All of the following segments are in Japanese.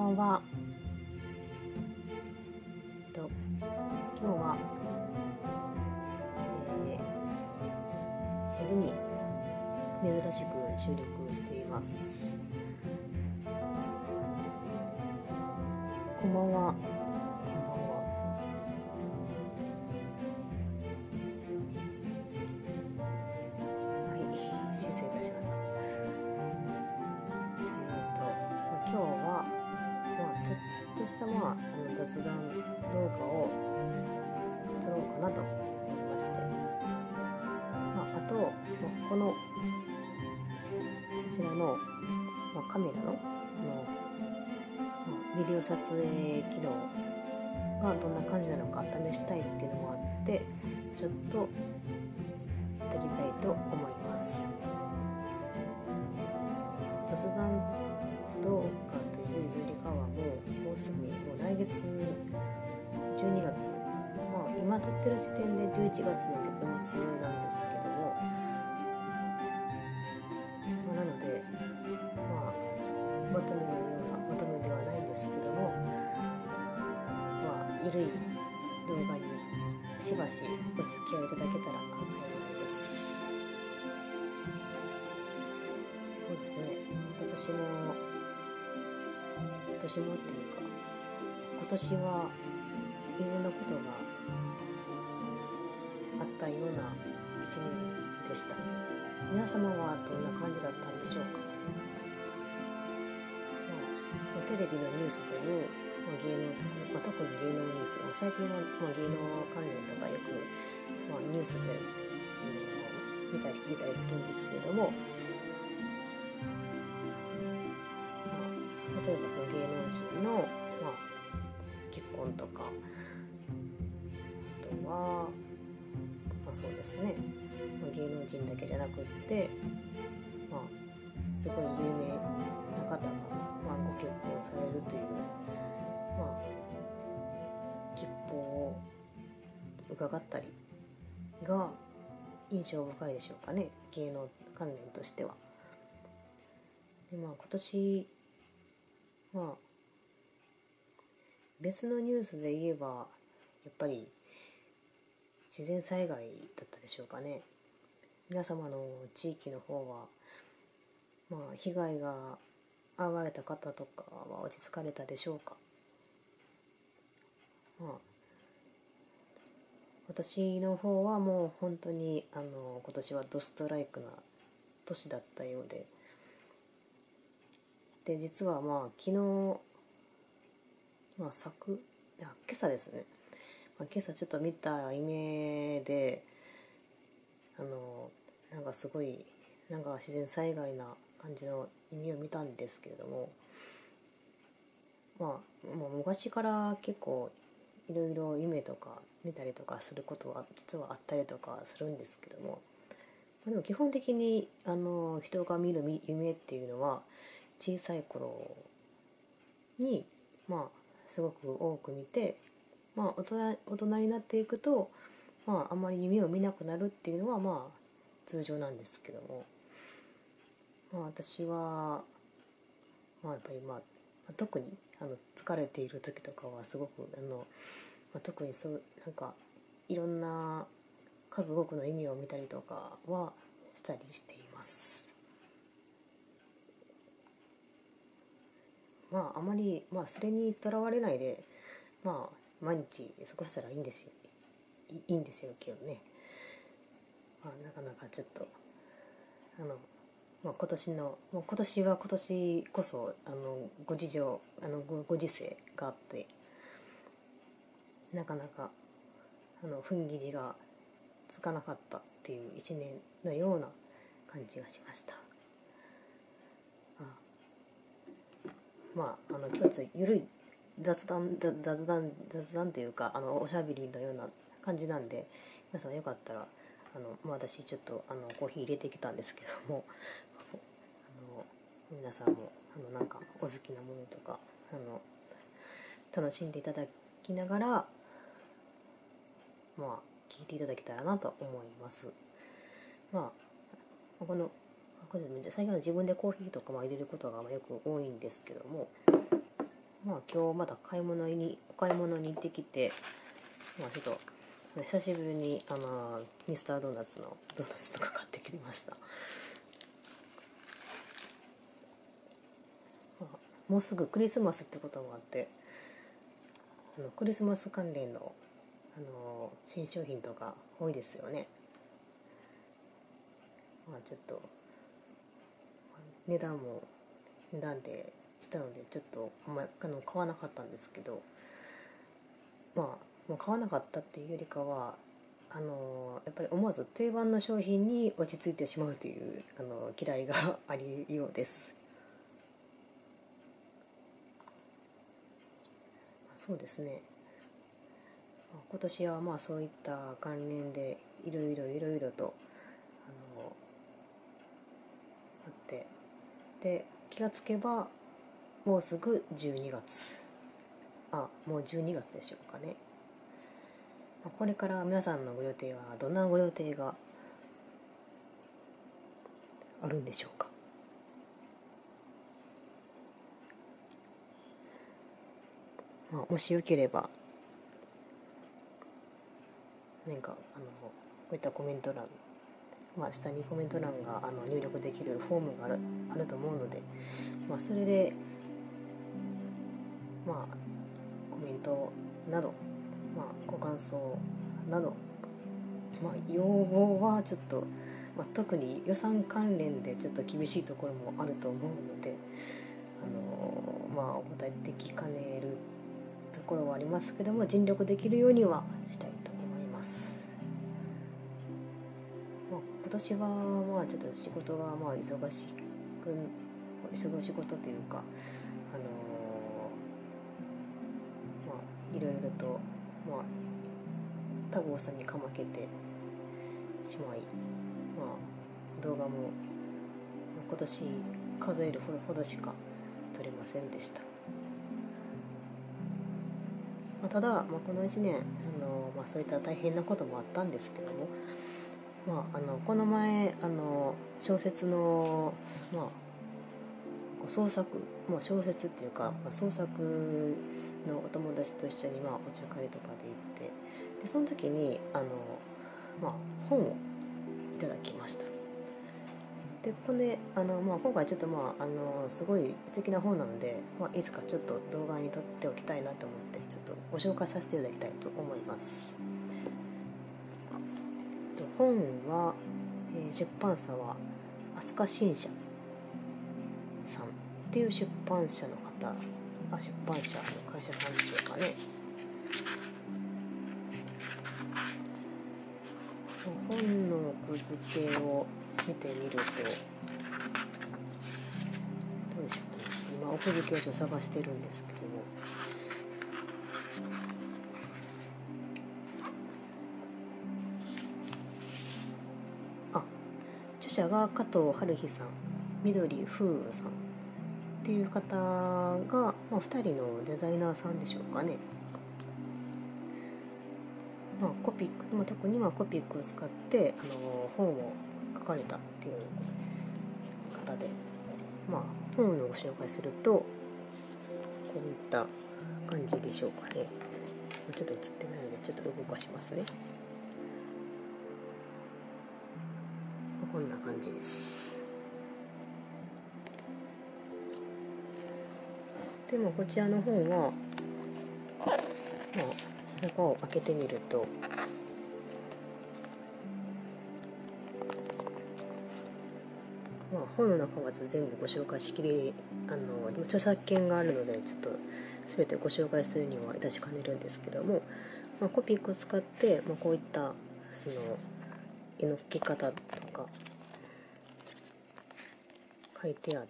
ばんは。今日は、夜に珍しく収録しています。こんばんは。はい、失礼いたしました。今日は、ちょっとした雑談動画を撮ろうかなと思いまして、あと、こちらの、カメラのビデオ撮影機能がどんな感じなのか試したいっていうのもあって、ちょっと撮りたいと思います。雑談動画というよりかはもうすぐ来月12月、今撮ってる時点で11月の月末なんですけども、なのでまとめのようなまとめではないんですけども、ゆるい動画にしばしお付き合いいただけたら幸いです。そうですね、今年もっていうか、今年はいろんなことがあったような1年でした。皆様はどんな感じだったんでしょうか。テレビのニュースでも、芸能とか、特に芸能ニュース、最近は、芸能関連とかよく、ニュースで、見たり聞いたりするんですけれども、例えばその芸能人の、結婚とか、あとは、そうですね、芸能人だけじゃなくって、すごい有名な方が、ご結婚されるという、吉報を伺ったりが印象深いでしょうかね、芸能関連としては。で、今年別のニュースで言えばやっぱり自然災害だったでしょうかね。皆様の地域の方は、被害が遭われた方とかは落ち着かれたでしょうか。私の方はもう本当に今年はドストライクな年だったようで、実は昨日、今朝ですね、今朝ちょっと見た夢でなんかすごい自然災害な感じの夢を見たんですけれども、もう昔から結構いろいろ夢とか見たりとかすることは実はあったりとかするんですけども、でも基本的に人が見る夢っていうのは小さい頃にすごく多く見て、大人になっていくとあんまり夢を見なくなるっていうのは通常なんですけども、私はやっぱり特に疲れている時とかはすごく特にいろんな数多くの夢を見たりとかはしたりしています。あまりそれにとらわれないで毎日過ごしたらいいんですよけどね。なかなかちょっと今年は今年こそご時世があって、なかなか踏ん切りがつかなかったっていう一年のような感じがしました。今日はゆるい雑談というかおしゃべりのような感じなんで、皆さんよかったら私ちょっとコーヒー入れてきたんですけども、皆さんもお好きなものとか楽しんでいただきながら聞いていただけたらなと思います。最近は自分でコーヒーとか入れることがよく多いんですけども、 今日またお買い物に行ってきて、ちょっと久しぶりにミスタードーナツのドーナツとか買ってきました。もうすぐクリスマスってこともあって、クリスマス関連の新商品とか多いですよね。ちょっと値段でしたので、ちょっとあんまり買わなかったんですけど、もう買わなかったっていうよりかはやっぱり思わず定番の商品に落ち着いてしまうという嫌いがありようです。そうですね、今年はそういった関連でいろいろとあって、で気がつけばもうすぐ12月、もう12月でしょうかね。これから皆さんのご予定はどんなご予定があるんでしょうか。もしよければ何かこういったコメント欄、下にコメント欄が入力できるフォームがあると思うので、それでコメントなど、ご感想など、要望はちょっと、特に予算関連でちょっと厳しいところもあると思うので、お答えできかねるところはありますけども、尽力できるようにはしたいと思います。今年はちょっと仕事が忙しことというか、いろいろと多忙さにかまけてしまい、動画も今年数えるほどしか撮れませんでした。ただ、この1年そういった大変なこともあったんですけども、この前小説の、創作、小説っていうか、創作のお友達と一緒にお茶会とかで行って、でその時に本をいただきました。でここで今回ちょっとすごい素敵な本なので、いつかちょっと動画に撮っておきたいなと思って、ちょっとご紹介させていただきたいと思います。本は、出版社は飛鳥新社さんっていう出版社の方、出版社の会社さんでしょうかね。本の奥付けを見てみると、どうでしょうかね。今奥付けを探してるんですけども、著者が加藤春日さん、緑風さんっていう方が、2人のデザイナーさんでしょうかね。コピック、特にコピックを使って本を書かれたっていう方で、本のご紹介するとこういった感じでしょうかね。ちょっと映ってないのでちょっと動かしますね。こんな感じです。でもこちらの本は中を開けてみると、本の中は全部ご紹介しきり、著作権があるのでちょっと全てご紹介するには致しかねるんですけども、コピックを使って、こういったその絵の描き方とか書いてあって、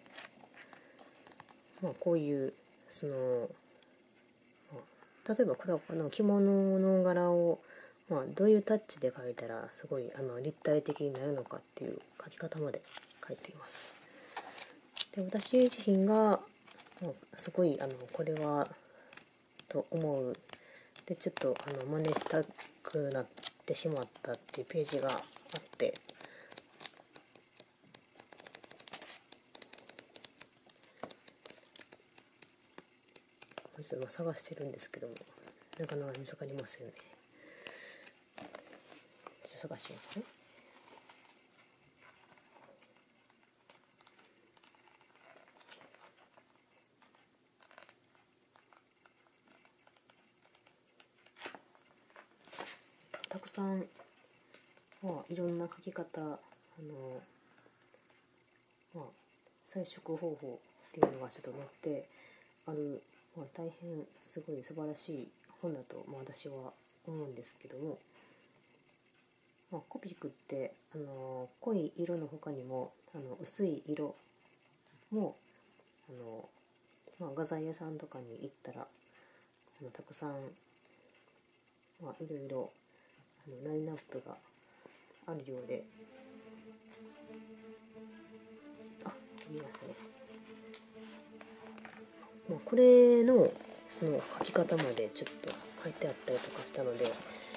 こういうその、例えばこれは着物の柄をどういうタッチで描いたらすごい立体的になるのかっていう描き方まで書いています。で、私自身がすごいこれはと思うで、ちょっと真似したくなってしまったっていうページがあって、 ちょっと探してるんですけども、なかなか見つかりませんね。ちょっと探しますね。たくさん、いろんな書き方、彩色方法っていうのがちょっと載ってある、大変すごい素晴らしい本だと、私は思うんですけども、コピックって濃い色の他にも薄い色も画材屋さんとかに行ったらたくさん、いろいろラインナップがあるようで、見ますね。これのその書き方までちょっと書いてあったりとかしたので、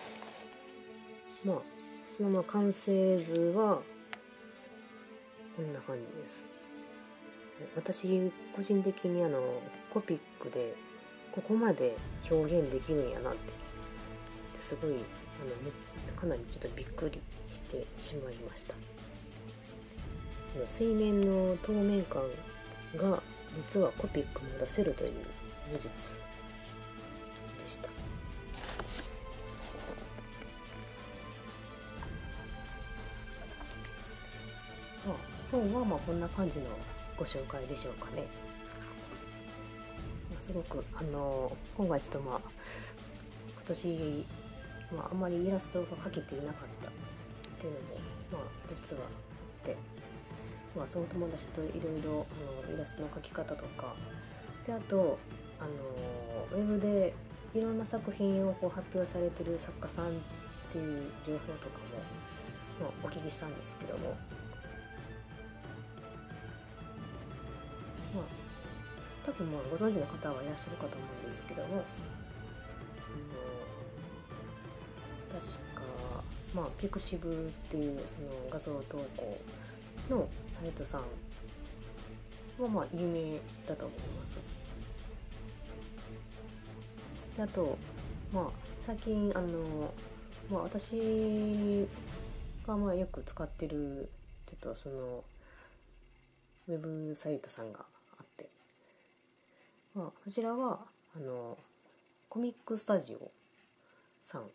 その完成図はこんな感じです。私個人的にコピックでここまで表現できるんやなってすごいかなりちょっとびっくりしてしまいました。水面の透明感が実はコピックも出せるという事実でした。今日はこんな感じのご紹介でしょうかね。すごく今回ちょっと今年、あんまりイラストが描けていなかったっていうのも実はあって、その友達といろいろイラストの描き方とかで、あとウェブでいろんな作品を発表されてる作家さんっていう情報とかも、お聞きしたんですけども、多分ご存知の方はいらっしゃるかと思うんですけども、確かピクシブっていうその画像投稿のサイトさんは有名だと思います。であと最近私がよく使ってるちょっとそのウェブサイトさんがあって、こちらはコミックスタジオさん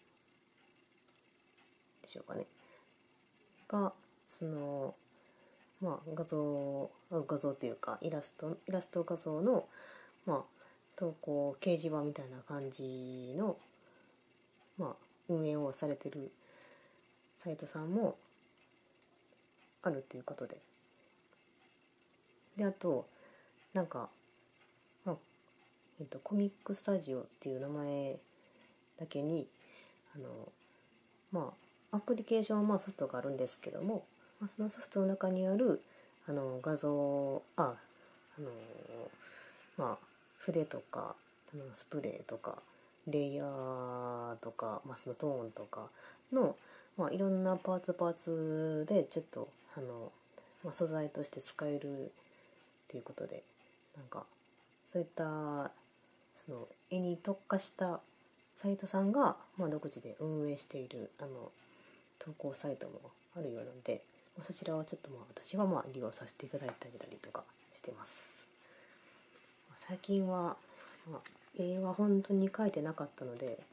でしょうかねがその画像っていうかイラスト画像の投稿掲示板みたいな感じの運営をされてるサイトさんもあるっていうことで、あとコミックスタジオっていう名前だけにアプリケーションソフトがあるんですけども、そのソフトの中にある画像筆とかスプレーとかレイヤーとか、そのトーンとかの、いろんなパーツでちょっと素材として使えるっていうことで、そういったその絵に特化したサイトさんが、独自で運営している投稿サイトもあるようなので、そちらをちょっと私は利用させていただいてあげたりとかしてます。最近は、絵は本当に描いてなかったので、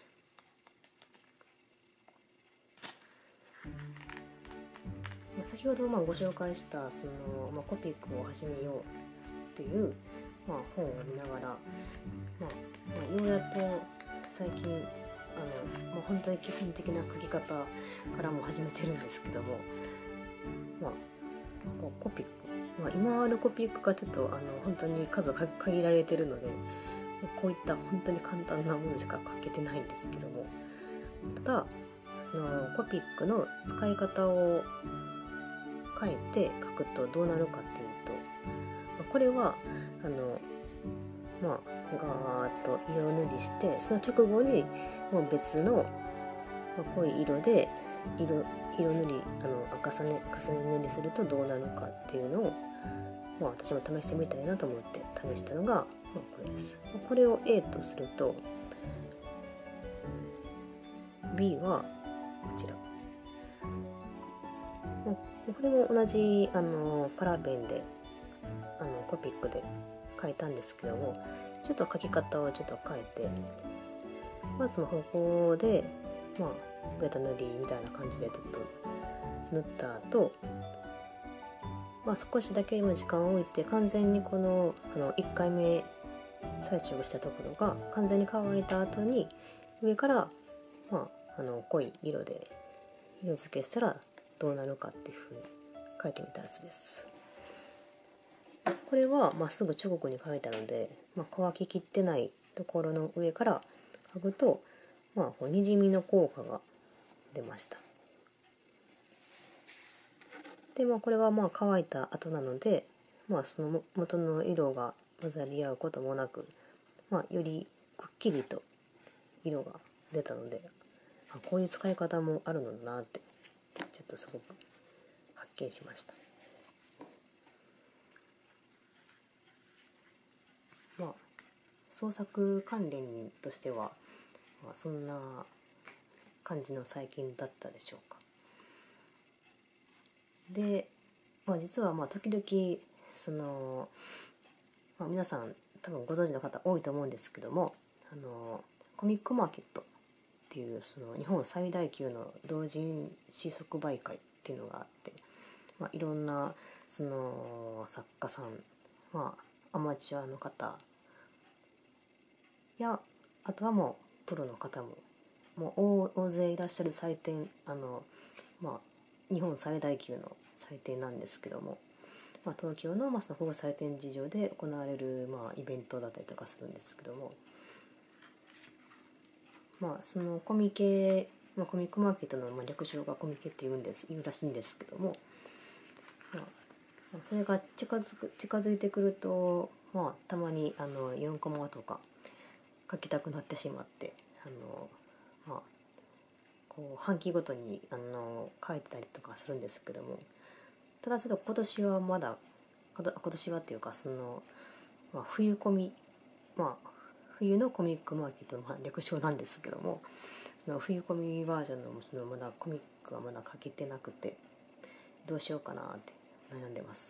先ほどご紹介したその、コピックを始めようっていう、本を見ながら、ようやっと最近本当に基本的な書き方からも始めてるんですけども、コピック、今あるコピックがちょっと本当に数が限られてるので、こういった本当に簡単なものしか書けてないんですけども、ただそのコピックの使い方を変えて書くとどうなるかっていうと、これはガーッと色塗りして、その直後にもう別の、濃い色で色塗り重ね塗りするとどうなるかっていうのを、私も試してみたいなと思って試したのが、 これです。これを A とすると B はこちら。これも同じカラーペンでコピックで書いたんですけども、ちょっと書き方をちょっと変えて、まずその方向でベタ塗りみたいな感じでちょっと塗った後、少しだけ時間を置いて完全にこの1回目最初したところが完全に乾いた後に上から濃い色で色付けしたらどうなるかっていう風に書いてみたやつです。これはすぐ直後に書いたので、乾ききってないところの上から書くとにじみの効果が出ました。でこれは乾いた後なので、その元の色が混ざり合うこともなく、よりくっきりと色が出たので、こういう使い方もあるのだなってちょっとすごく発見しました。創作関連としては、そんな感じの最近だったでしょうか。で、実は時々その、皆さん多分ご存知の方多いと思うんですけども、コミックマーケットっていうその日本最大級の同人誌即売会っていうのがあって、いろんなその作家さん、アマチュアの方やあとはもうプロの方も大勢いらっしゃる祭典、日本最大級の祭典なんですけども、東京のその国際展示場で行われるイベントだったりとかするんですけども、そのコミケ、コミックマーケットの略称がコミケって言うらしいんですけども、それが近づいてくると、たまに4コマとか書きたくなってしまって、こう半期ごとに書いてたりとかするんですけども、ただちょっと今年はっていうかその、冬コミ、冬のコミックマーケットの略称なんですけども、その冬コミバージョンのそのまだコミックはまだ書けてなくて、どうしようかなって悩んでます。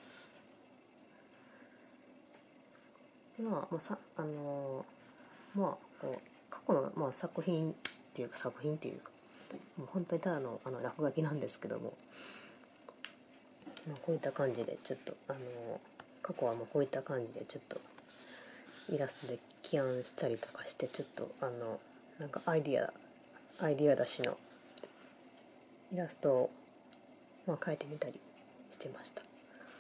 こう過去の作品っていうかもう本当にただの落書きなんですけども、こういった感じでちょっと過去はこういった感じでちょっとイラストで起案したりとかして、ちょっとなんかアイディア出しのイラストを描いてみたりしてました。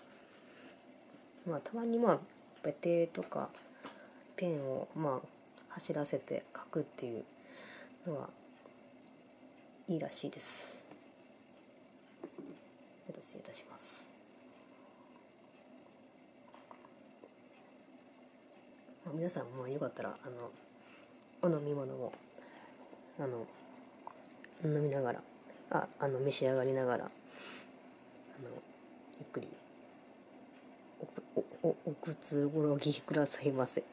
たまにベテとかペンを走らせて描くっていうのはいいらしいです。失礼いたします。皆さんもよかったらお飲み物も飲みながら召し上がりながらゆっくりおくつろぎくださいませ。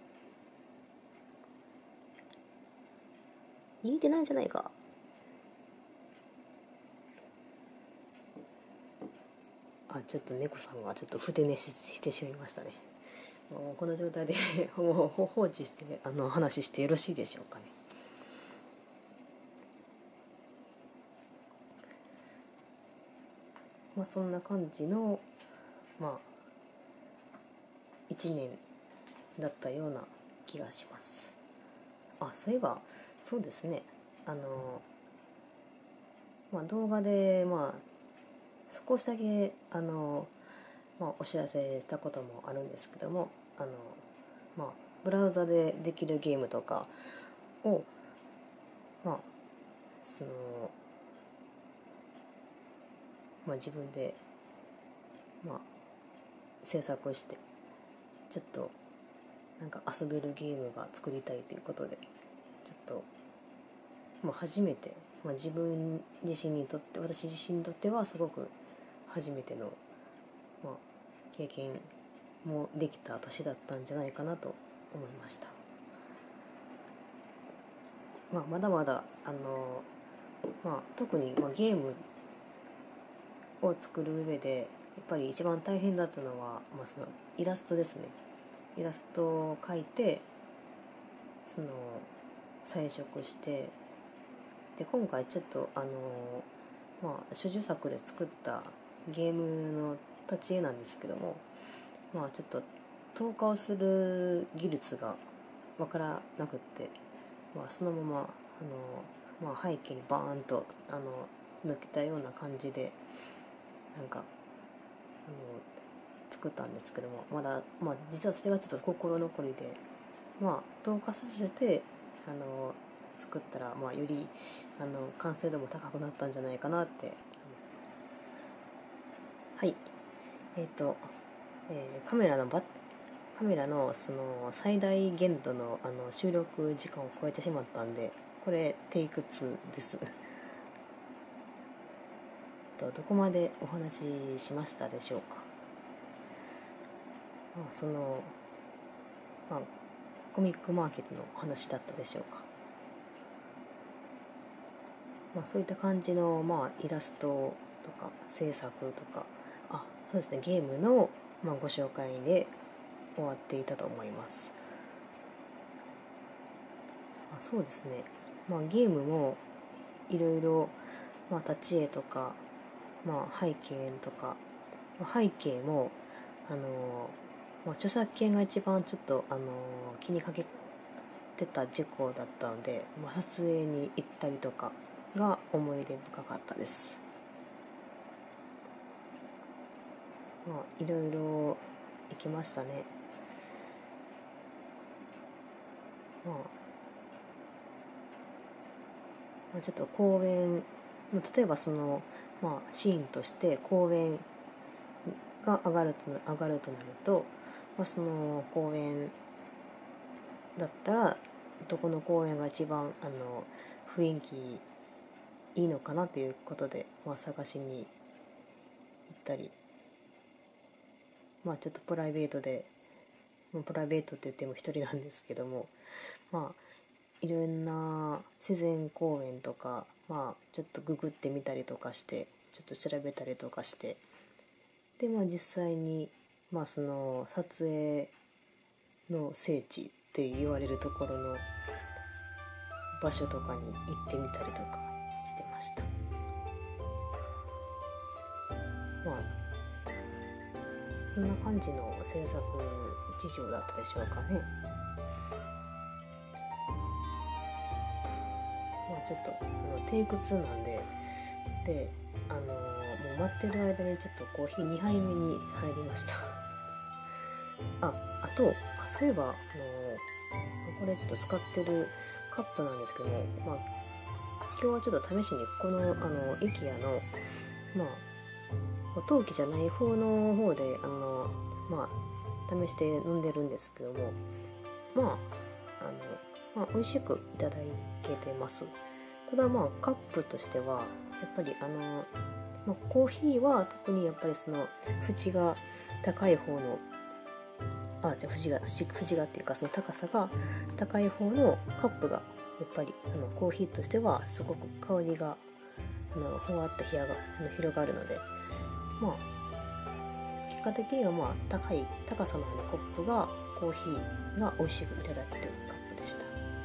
言えてないんじゃないか。ちょっと猫さんがちょっとふて寝してしまいましたね。もうこの状態でもう放置して話してよろしいでしょうかね。そんな感じの1年だったような気がします。そういえばそうですね、動画で少しだけお知らせしたこともあるんですけども、ブラウザでできるゲームとかをその自分で制作してちょっとなんか遊べるゲームが作りたいということで、ちょっと初めて、私自身にとってはすごく初めての、経験もできた年だったんじゃないかなと思いました。まだまだ特に、ゲームを作る上でやっぱり一番大変だったのは、そのイラストですね。イラストを描いて彩色して、で今回ちょっと処女作で作ったゲームの立ち絵なんですけども、ちょっと投下をする技術がわからなくって、そのまま背景にバーンと抜けたような感じで作ったんですけども、実はそれがちょっと心残りで、投下させて作ったら、より完成度も高くなったんじゃないかなって思います。はい。カメラのその最大限度の収録時間を超えてしまったんで、これテイク2です。どこまでお話ししましたでしょうか。コミックマーケットの話だったでしょうか。そういった感じの、イラストとか制作とか、そうですね、ゲームの、ご紹介で終わっていたと思います。そうですね、ゲームもいろいろ立ち絵とか、背景とか、背景も著作権が一番ちょっと気にかけてた事項だったので、撮影に行ったりとかが思い出深かったです。いろいろ行きましたね。ちょっと公園、例えばシーンとして公園が上がるとなると、その公園だったらどこの公園が一番雰囲気いいのかなということで、探しに行ったり、ちょっとプライベートって言っても一人なんですけども、いろんな自然公園とか、ちょっとググってみたりとかして、ちょっと調べたりとかして、で実際にその撮影の聖地って言われるところの場所とかに行ってみたりとかしてました。そんな感じの制作事情だったでしょうかね。ちょっとテイク2なんで、もう待ってる間にちょっとコーヒー2杯目に入りました。そういえばこれちょっと使ってるカップなんですけども、今日はちょっと試しにこのIKEAの陶器じゃない方で試して飲んでるんですけども、美味しくいただけてます。ただカップとしてはやっぱりコーヒーは特にやっぱりその縁が高い方の縁がっていうか、その高さが高い方のカップがやっぱりコーヒーとしてはすごく香りがふわっと広がるので、結果的には高さのあるコップがコーヒーが美味しくいただけるカップでした。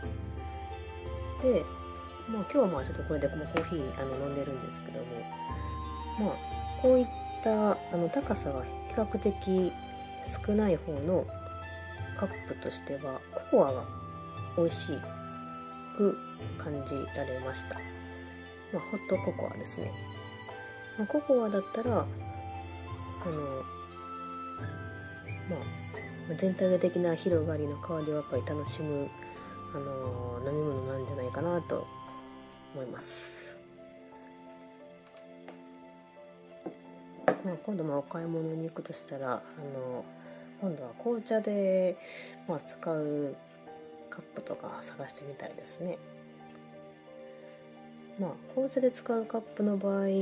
で、今日はちょっとこれでコーヒー飲んでるんですけども、こういった高さが比較的少ない方のカップとしてはココアが美味しく感じられました。ホットココアですね。ココアだったら全体的な広がりの香りをやっぱり楽しむ飲み物なんじゃないかなと思います。今度お買い物に行くとしたら今度は紅茶で、使うカップとか探してみたいですね。紅茶で使うカップの場合、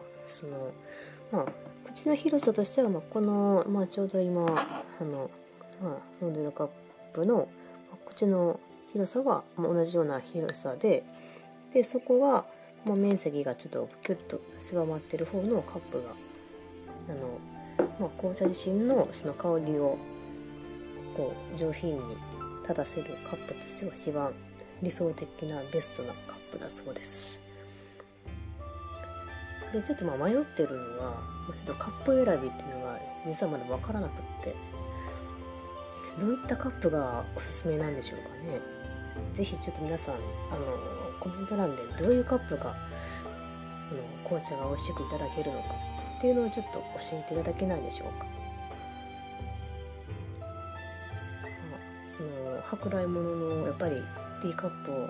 口の広さとしてはこの、ちょうど今飲んでるカップの口の広さは同じような広さで、そこは面積がちょっとキュッと狭まってる方のカップが紅茶自身のその香りをこう上品に立たせるカップとしては一番理想的なベストなカップだそうです。でちょっと迷ってるのはちょっとカップ選びっていうのが実はまだ分からなくって、どういったカップがおすすめなんでしょうかね。ぜひちょっと皆さんコメント欄でどういうカップが紅茶が美味しくいただけるのかっていうのをちょっと教えていただけないでしょうか。その舶来物のやっぱりティーカップを、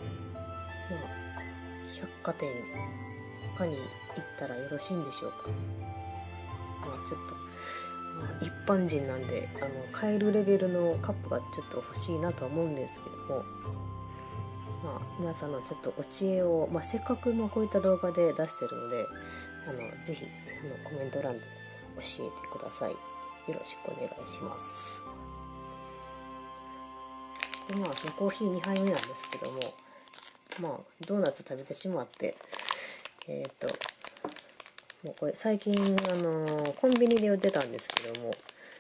百貨店かに行ったらよろしいんでしょうか。ちょっと、一般人なんで買えるレベルのカップがちょっと欲しいなとは思うんですけども、皆さんのちょっとお知恵を、せっかくこういった動画で出してるのでぜひコメント欄で教えてください。よろしくお願いします。でそのコーヒー2杯目なんですけども、ドーナツ食べてしまってもうこれ最近コンビニで売ってたんですけども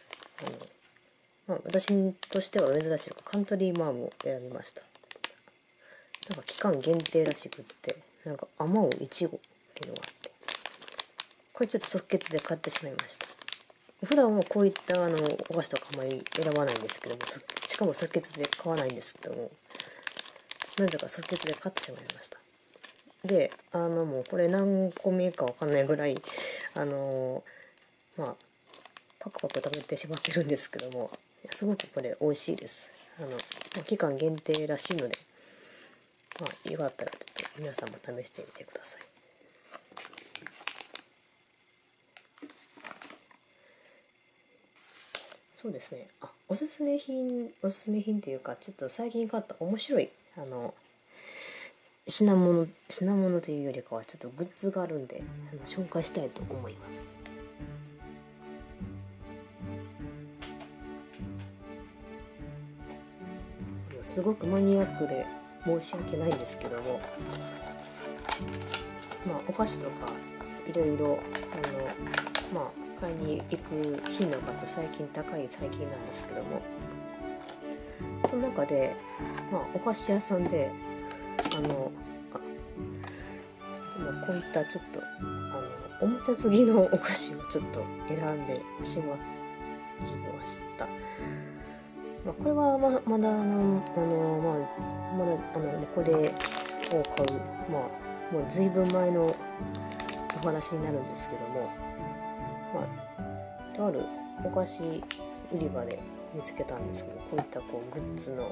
私としては珍しいカントリーマームを選びました。期間限定らしくってあまおういちごっていうのがあって、これちょっと即決で買ってしまいました。普段はこういったお菓子とかあまり選ばないんですけども、しかも即決で買わないんですけども、なぜか即決で買ってしまいました。でもうこれ何個目かわかんないぐらいパクパク食べてしまってるんですけども、すごくこれ美味しいです。期間限定らしいのでよかったらちょっと皆さんも試してみてください。そうですね。おすすめ品っていうか、ちょっと最近買った面白い品物というよりかはちょっとグッズがあるんで紹介したいと思います。すごくマニアックで申し訳ないんですけども、お菓子とかいろいろ買いに行く頻度が最近高い最近なんですけども、その中でお菓子屋さんでこういったちょっとおもちゃ好きのお菓子をちょっと選んでしまいました。これはまだこれを買うもう随分前のお話になるんですけども、とあるお菓子売り場で見つけたんですけど、こういったグッズの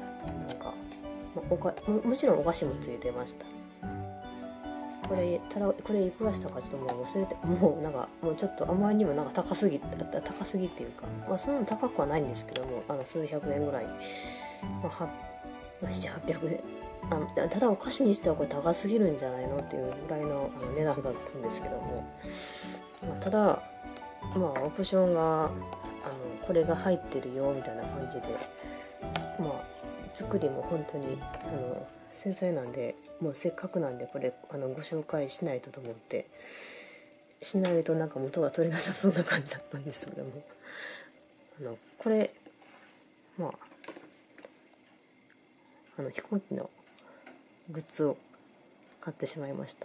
もちろんお菓子もついてました。これいくらしたかちょっともう忘れて、もうちょっとあまりにも高すぎっていうか、そんなの高くはないんですけども数百円ぐらい、700-800円ただお菓子にしてはこれ高すぎるんじゃないのっていうぐらいの値段だったんですけども、ただオプションがこれが入ってるよみたいな感じで、作りも本当に繊細なんで、もうせっかくなんでこれご紹介しないと思ってしないと元が取れなさそうな感じだったんですけども、これ飛行機のグッズを買ってしまいました。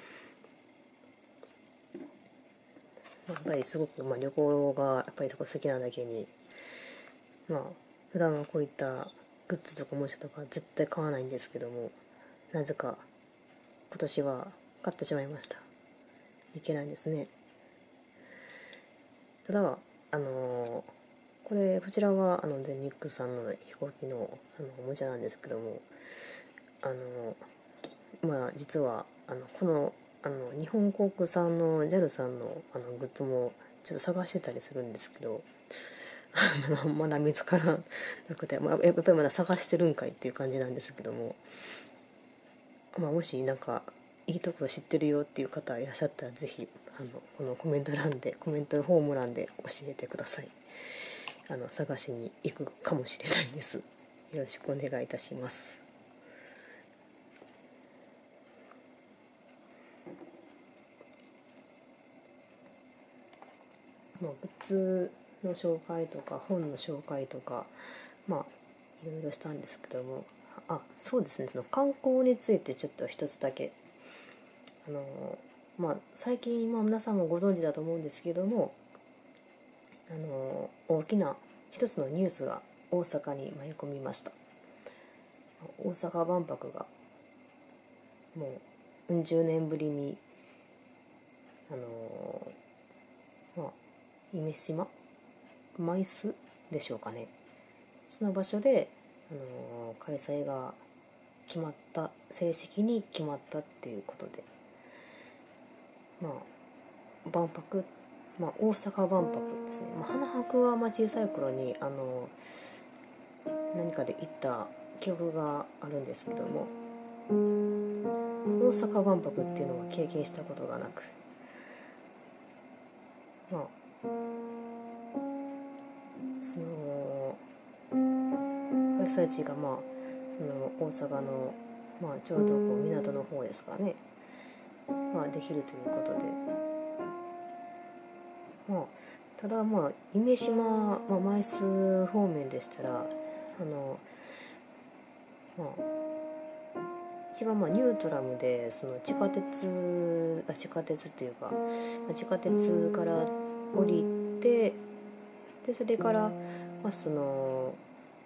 やっぱりすごく旅行がやっぱり好きなだけに普段はこういったグッズとかおもちゃとか絶対買わないんですけども、なぜか今年は買ってしまいました。いけないんですね。ただこちらは全日空さんの飛行機のおもちゃなんですけども、実はこの日本航空さんの JAL さんのグッズもちょっと探してたりするんですけどまだ見つからなくて、やっぱりまだ探してるんかいっていう感じなんですけども、もしいいところ知ってるよっていう方いらっしゃったらぜひこのコメントフォーム欄で教えてください。 探しに行くかもしれないです。よろしくお願いいたします。グッズの紹介とか本の紹介とかいろいろしたんですけども、そうですね、その観光についてちょっと一つだけ最近皆さんもご存知だと思うんですけども、大きな一つのニュースが大阪に舞い込みました。大阪万博がもううん十年ぶりに夢洲舞洲でしょうかね、その場所で、開催が決まった、正式に決まったっていうことで、万博、大阪万博ですね。花博は小さい頃に何かで行った記憶があるんですけども、大阪万博っていうのは経験したことがなく、その開催地がその大阪のちょうど港の方ですかね、できるということで、ただ夢洲、舞洲方面でしたら一番ニュートラムで、その地下鉄っていうか、地下鉄から降りて、でそれからその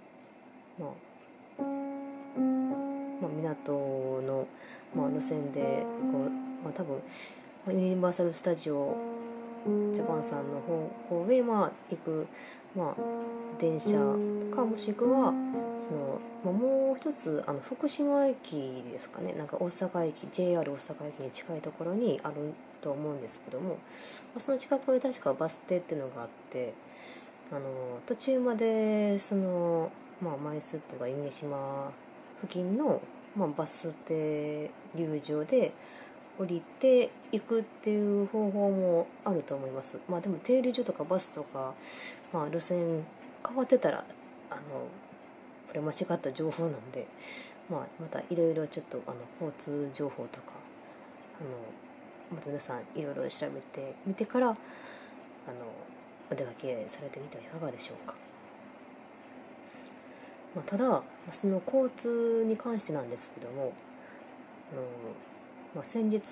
港の、路線で多分ユニバーサル・スタジオ・ジャパンさんの方へ行く、電車か、もしくはその、もう一つ福島駅ですかね、なんか大阪駅 JR 大阪駅に近いところにあると思うんですけども、その近くに確かバス停っていうのがあって、途中までその舞洲っていうか夢洲付近の、バス停入場で降りていくっていう方法もあると思います。でも停留所とかバスとか、路線変わってたらこれ間違った情報なんで、またいろいろちょっと交通情報とかまた皆さんいろいろ調べてみてからお出かけされてみてはいかがでしょうか。ただその交通に関してなんですけども、先日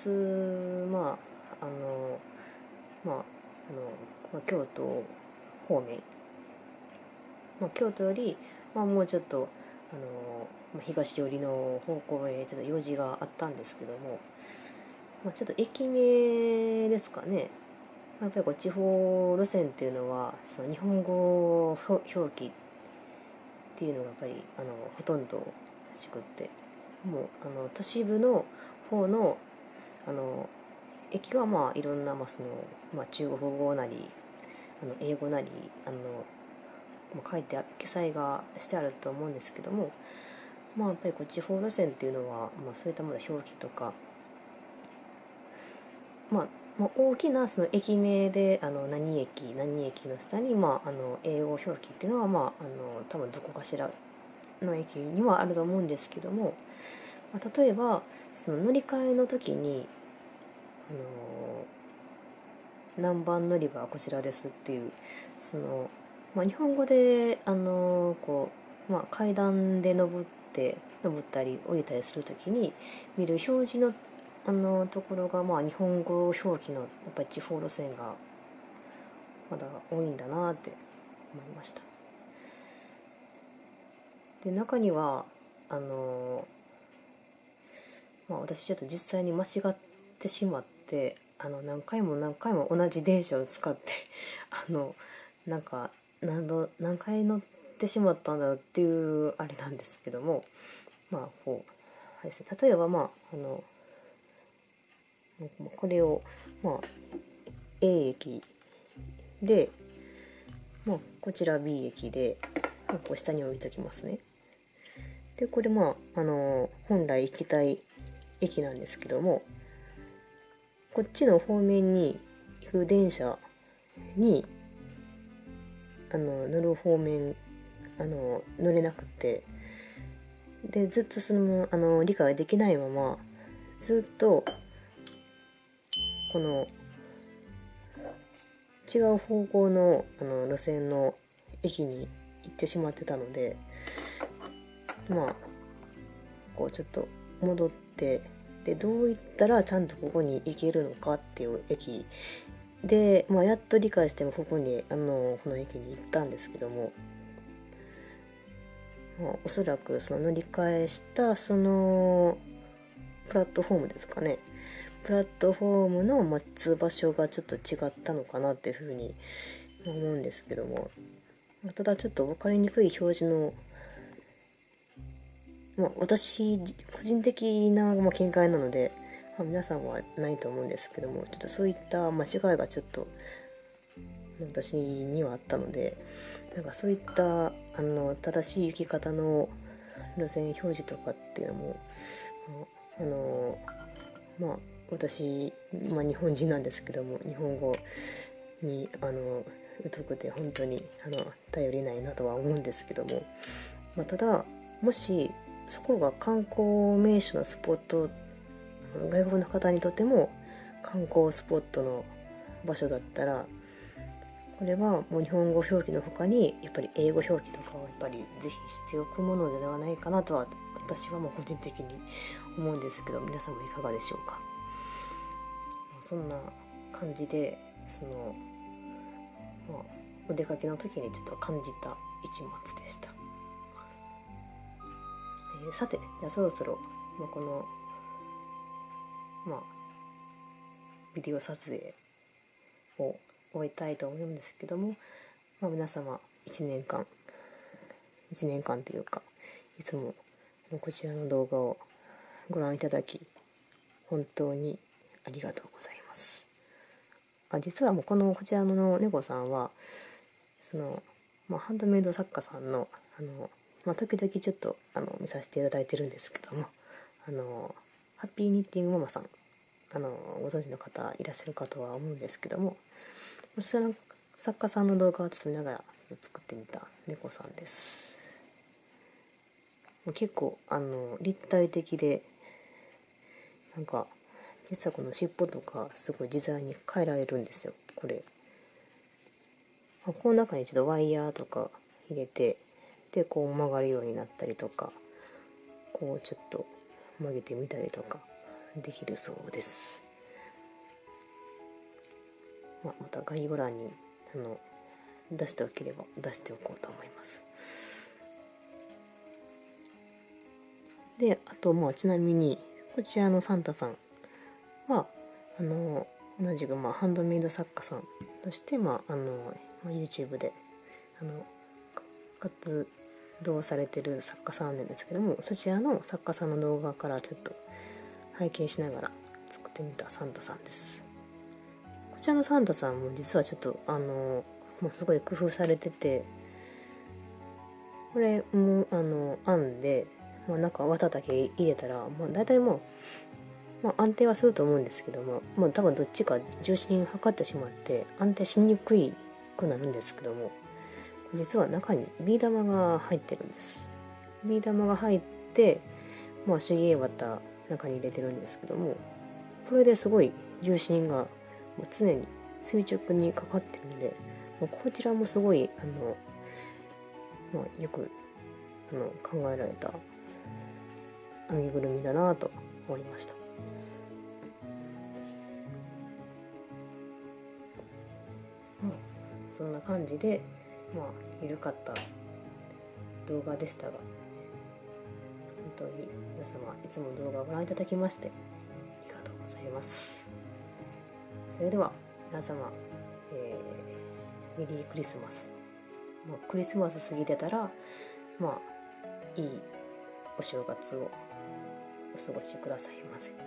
京都方面、京都より、もうちょっと東寄りの方向へちょっと用事があったんですけども、ちょっと駅名ですかね、やっぱり地方路線っていうのはその日本語表記っていうのがやっぱりほとんどらしくって、もう都市部の方の駅はいろんなその、中国語なり英語なり書いて記載がしてあると思うんですけども、やっぱり地方路線っていうのは、そういったもの表記とか、大きなその駅名で何駅の下に、英語表記っていうのは、多分どこかしらの駅にはあると思うんですけども、例えばその乗り換えの時に何番乗り場はこちらですっていう、その、日本語で階段で登ったり降りたりするときに見る表示のところが、日本語表記のやっぱり地方路線がまだ多いんだなって思いました。で中には私ちょっと実際に間違ってしまって、何回も同じ電車を使ってなんか何回乗ってしまったんだろうっていうあれなんですけども、ですね、例えばこれをA 駅で、こちら B 駅で、こう下に置いときますね。でこれ本来行きたい駅なんですけども、こっちの方面に行く電車に乗る方面乗れなくて、でずっとその理解できないままずっとこの違う方向の路線の駅に行ってしまってたので、まあこうちょっと戻って、でどういったらちゃんとここに行けるのかっていう駅で、やっと理解してもここにこの駅に行ったんですけども、おそらくその乗り換えしたそのプラットフォームですかね、プラットフォームの待つ場所がちょっと違ったのかなっていうふうに思うんですけども、ただちょっと分かりにくい表示の、私個人的な見解なので、皆さんはないと思うんですけども、ちょっとそういった間違いがちょっと私にはあったので、なんかそういった正しい行き方の路線表示とかっていうのも私、日本人なんですけども、日本語に疎くて本当に頼りないなとは思うんですけども、ただもしそこが観光名所のスポット、外国の方にとっても観光スポットの場所だったら、これはもう日本語表記の他にやっぱり英語表記とかをやっぱりぜひ知っておくものではないかなとは私は個人的に思うんですけど、皆さんもいかがでしょうか。そんな感じでお出かけの時にちょっと感じた一末でした。さて、じゃあそろそろ、このビデオ撮影を終えたいと思うんですけども、皆様1年間というか、いつもこちらの動画をご覧いただき本当にありがとうございます。実はもうこちらの猫さんはハンドメイド作家さんの時々ちょっと見させていただいてるんですけども、ハッピーニッティングママさん、ご存知の方いらっしゃるかとは思うんですけども、その作家さんの動画をちょっと見ながら作ってみた猫さんです。結構立体的で、なんか実はこの尻尾とかすごい自在に変えられるんですよ。これこの中にちょっとワイヤーとか入れて、でこう曲がるようになったりとか、こうちょっと曲げてみたりとかできるそうです。また概要欄に出しておければ出しておこうと思います。で、あとちなみにこちらのサンタさんは同じくハンドメイド作家さんとしてYouTube で活動されてる作家さんなんですけども、そちらの作家さんの動画からちょっと拝見しながら作ってみたサンタさんです。こちらのサンタさんも実はちょっとすごい工夫されてて、これも編んで、なんか綿だけ入れたら大体安定はすると思うんですけども、多分どっちか重心測ってしまって安定しにくくなるんですけども、実は中にビー玉が入ってるんです。ビー玉が入って、手芸綿中に入れてるんですけども、これですごい重心が常に垂直にかかってるんで、こちらもすごいよく考えられた編みぐるみだなと思いました。そんな感じで緩かった動画でしたが、本当に皆様いつも動画をご覧いただきましてありがとうございます。それでは皆様、メリークリスマス。クリスマス過ぎてたらいいお正月をお過ごしくださいませ。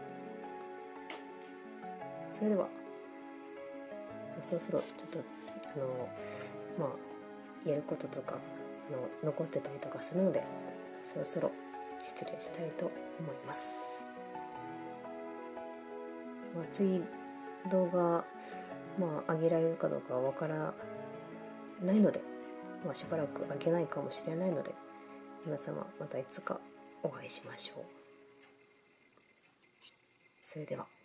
それではそろそろちょっとやることとか残ってたりとかするので、そろそろ失礼したいと思います。次動画上げられるかどうかはわからないので、 しばらく開けないかもしれないので、皆様またいつかお会いしましょう。それでは。